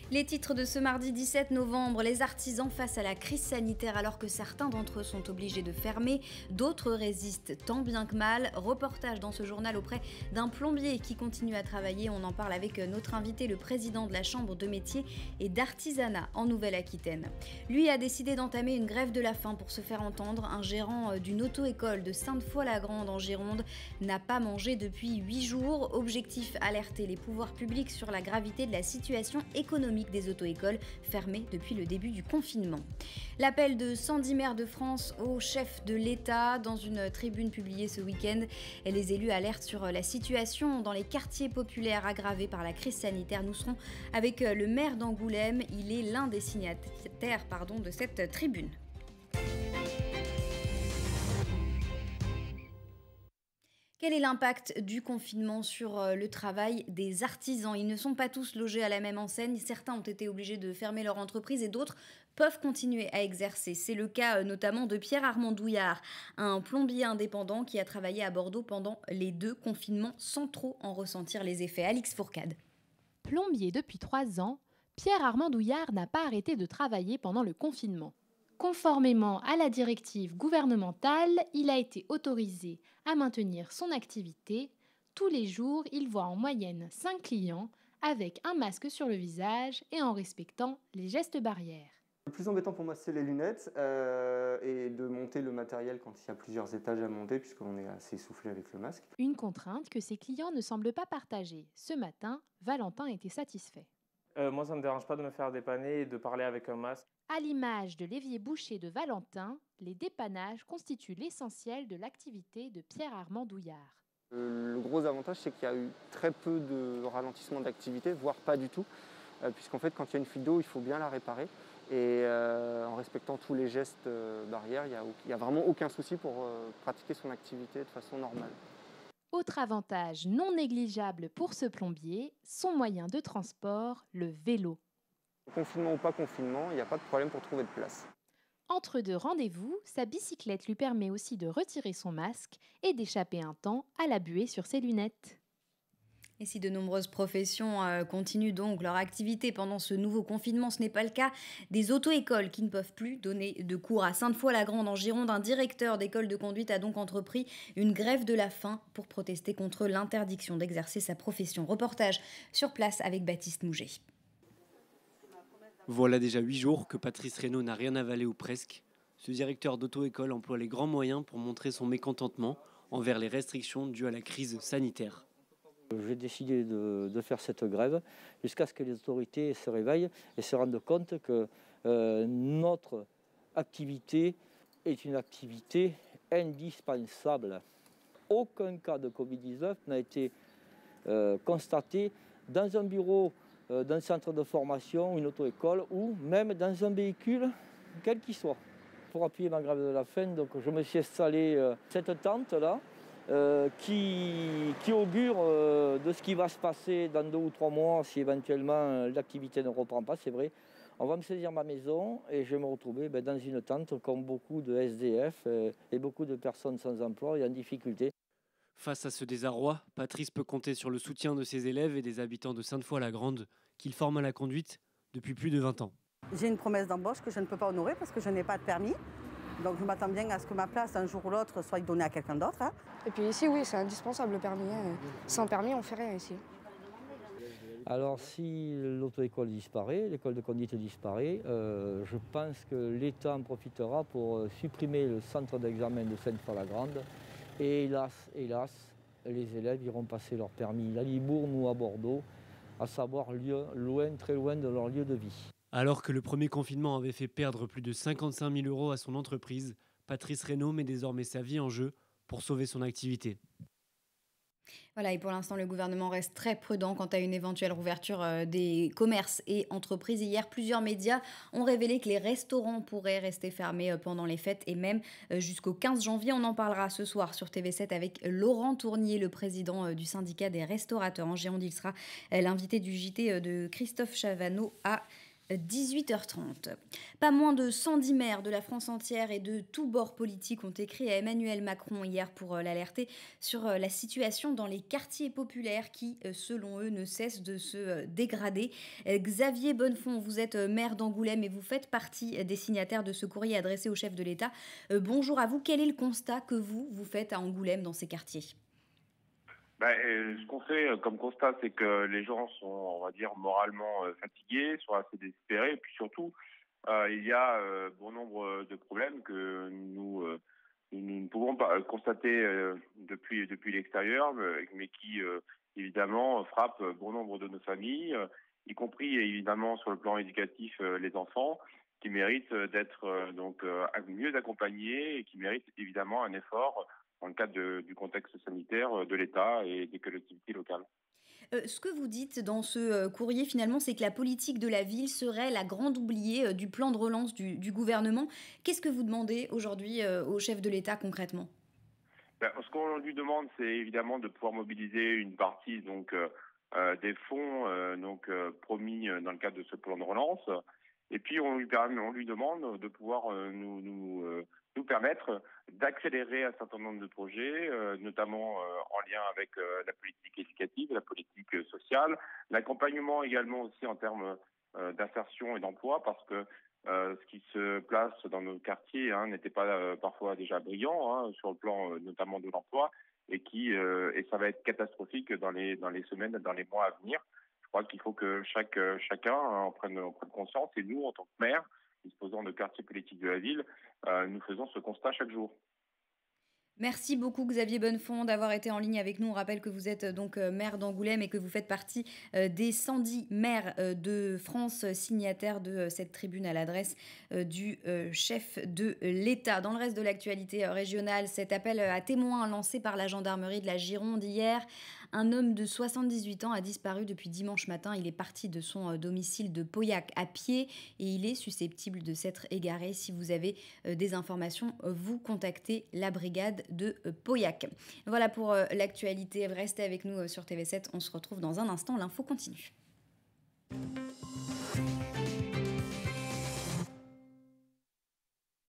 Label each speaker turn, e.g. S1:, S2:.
S1: Les titres de ce mardi 17 novembre, les artisans face à la crise sanitaire alors que certains d'entre eux sont obligés de fermer, d'autres résistent tant bien que mal. Reportage dans ce journal auprès d'un plombier qui continue à travailler. On en parle avec notre invité, le président de la Chambre de métiers et d'artisanat en Nouvelle-Aquitaine. Lui a décidé d'entamer une grève de la faim pour se faire entendre. Un gérant d'une auto-école de Sainte-Foy-la-Grande en Gironde n'a pas mangé depuis 8 jours. Objectif, alerter les pouvoirs publics sur la gravité de la situation économique des auto-écoles fermées depuis le début du confinement. L'appel de 110 maires de France au chef de l'État dans une tribune publiée ce week-end. Les élus alertent sur la situation dans les quartiers populaires aggravés par la crise sanitaire. Nous serons avec le maire d'Angoulême. Il est l'un des signataires de cette tribune. Quel est l'impact du confinement sur le travail des artisans? Ils ne sont pas tous logés à la même enseigne. Certains ont été obligés de fermer leur entreprise et d'autres peuvent continuer à exercer. C'est le cas notamment de Pierre-Armand Douillard, un plombier indépendant qui a travaillé à Bordeaux pendant les 2 confinements sans trop en ressentir les effets. Alix Fourcade.
S2: Plombier depuis 3 ans, Pierre-Armand Douillard n'a pas arrêté de travailler pendant le confinement. Conformément à la directive gouvernementale, il a été autorisé à maintenir son activité. Tous les jours, il voit en moyenne 5 clients avec un masque sur le visage et en respectant les gestes barrières.
S3: Le plus embêtant pour moi, c'est les lunettes et de monter le matériel quand il y a plusieurs étages à monter puisqu'on est assez essoufflé avec le masque.
S2: Une contrainte que ses clients ne semblent pas partager. Ce matin, Valentin était satisfait.
S4: Moi, ça ne me dérange pas de me faire dépanner et de parler avec un masque.
S2: À l'image de l'évier boucher de Valentin, les dépannages constituent l'essentiel de l'activité de Pierre-Armand Douillard.
S3: Le gros avantage, c'est qu'il y a eu très peu de ralentissement d'activité, voire pas du tout, puisqu'en fait, quand il y a une fuite d'eau, il faut bien la réparer. Et en respectant tous les gestes barrières, il n'y a vraiment aucun souci pour pratiquer son activité de façon normale.
S2: Autre avantage non négligeable pour ce plombier, son moyen de transport, le vélo.
S3: Confinement ou pas confinement, il n'y a pas de problème pour trouver de place.
S2: Entre 2 rendez-vous, sa bicyclette lui permet aussi de retirer son masque et d'échapper un temps à la buée sur ses lunettes.
S1: Et si de nombreuses professions continuent donc leur activité pendant ce nouveau confinement, ce n'est pas le cas des auto-écoles qui ne peuvent plus donner de cours. À Sainte-Foy-la-Grande en Gironde, un directeur d'école de conduite a donc entrepris une grève de la faim pour protester contre l'interdiction d'exercer sa profession. Reportage sur place avec Baptiste Mouget.
S5: Voilà déjà 8 jours que Patrice Reynaud n'a rien avalé ou presque. Ce directeur d'auto-école emploie les grands moyens pour montrer son mécontentement envers les restrictions dues à la crise sanitaire.
S6: J'ai décidé de faire cette grève jusqu'à ce que les autorités se réveillent et se rendent compte que notre activité est une activité indispensable. Aucun cas de Covid-19 n'a été constaté dans un bureau d'un centre de formation, une auto-école ou même dans un véhicule, quel qu'il soit. Pour appuyer ma grève de la faim, donc je me suis installé cette tente-là. Qui augure de ce qui va se passer dans 2 ou 3 mois si éventuellement l'activité ne reprend pas, c'est vrai. On va me saisir ma maison et je vais me retrouver dans une tente comme beaucoup de SDF et beaucoup de personnes sans emploi et en difficulté.
S5: Face à ce désarroi, Patrice peut compter sur le soutien de ses élèves et des habitants de Sainte-Foy-la-Grande qu'il forme à la conduite depuis plus de 20 ans.
S7: J'ai une promesse d'embauche que je ne peux pas honorer parce que je n'ai pas de permis. Donc je m'attends bien à ce que ma place, un jour ou l'autre, soit donnée à quelqu'un d'autre.
S8: Et puis ici, oui, c'est indispensable le permis. Sans permis, on ne fait rien ici.
S6: Alors si l'auto-école disparaît, l'école de conduite disparaît, je pense que l'État en profitera pour supprimer le centre d'examen de Sainte-Foy-la-Grande. Et hélas, les élèves iront passer leur permis à Libourne ou à Bordeaux, à savoir loin, très loin de leur lieu de vie.
S5: Alors que le premier confinement avait fait perdre plus de 55 000 € à son entreprise, Patrice Reynaud met désormais sa vie en jeu pour sauver son activité.
S1: Voilà, et pour l'instant, le gouvernement reste très prudent quant à une éventuelle rouverture des commerces et entreprises. Hier, plusieurs médias ont révélé que les restaurants pourraient rester fermés pendant les fêtes et même jusqu'au 15 janvier. On en parlera ce soir sur TV7 avec Laurent Tournier, le président du syndicat des restaurateurs en Gironde. Il sera l'invité du JT de Christophe Chavanneau à 18h30. Pas moins de 110 maires de la France entière et de tous bords politiques ont écrit à Emmanuel Macron hier pour l'alerter sur la situation dans les quartiers populaires qui, selon eux, ne cessent de se dégrader. Xavier Bonnefond, vous êtes maire d'Angoulême et vous faites partie des signataires de ce courrier adressé au chef de l'État. Bonjour à vous, quel est le constat que vous faites à Angoulême dans ces quartiers ?
S9: Ce qu'on fait comme constat, c'est que les gens sont, on va dire, moralement fatigués, sont assez désespérés, et puis surtout, il y a bon nombre de problèmes que nous ne pouvons pas constater depuis l'extérieur, mais qui évidemment frappent bon nombre de nos familles, y compris évidemment sur le plan éducatif les enfants, qui méritent d'être mieux accompagnés et qui méritent évidemment un effort dans le cadre du contexte sanitaire de l'État et des collectivités locales.
S1: Ce que vous dites dans ce courrier, finalement, c'est que la politique de la ville serait la grande oubliée du plan de relance du gouvernement. Qu'est-ce que vous demandez aujourd'hui au chef de l'État concrètement ?
S9: Ce qu'on lui demande, c'est évidemment de pouvoir mobiliser une partie des fonds promis dans le cadre de ce plan de relance. Et puis on lui demande de pouvoir nous permettre d'accélérer un certain nombre de projets, notamment en lien avec la politique éducative, la politique sociale, l'accompagnement également aussi en termes d'insertion et d'emploi, parce que ce qui se place dans nos quartiers n'était pas parfois déjà brillant sur le plan notamment de l'emploi, et ça va être catastrophique dans les semaines, dans les mois à venir. Je crois qu'il faut que chacun en prenne conscience, et nous, en tant que maire, disposant de quartiers politiques de la ville, nous faisons ce constat chaque jour.
S1: Merci beaucoup Xavier Bonnefond d'avoir été en ligne avec nous. On rappelle que vous êtes donc maire d'Angoulême et que vous faites partie des 110 maires de France signataires de cette tribune à l'adresse du chef de l'État. Dans le reste de l'actualité régionale, cet appel à témoins lancé par la gendarmerie de la Gironde hier. Un homme de 78 ans a disparu depuis dimanche matin. Il est parti de son domicile de Pauillac à pied et il est susceptible de s'être égaré. Si vous avez des informations, vous contactez la brigade de Pauillac. Voilà pour l'actualité. Restez avec nous sur TV7. On se retrouve dans un instant. L'info continue.